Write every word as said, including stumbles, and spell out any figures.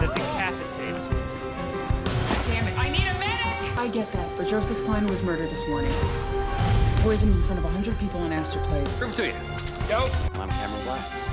got decapitated. Damn it, I need a medic! I get that, but Joseph Klein was murdered this morning. Poisoned in front of a hundred people in Astor Place. Prove to you. Go. I'm Cameron Black.